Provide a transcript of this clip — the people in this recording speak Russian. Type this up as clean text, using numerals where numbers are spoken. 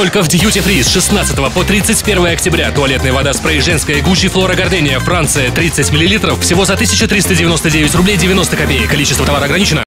Только в Duty Free с 16 по 31 октября. Туалетная вода спрей женская Gucci Flora Gardenia, Франция, 30 мл, всего за 1399 рублей 90 копеек. Количество товара ограничено.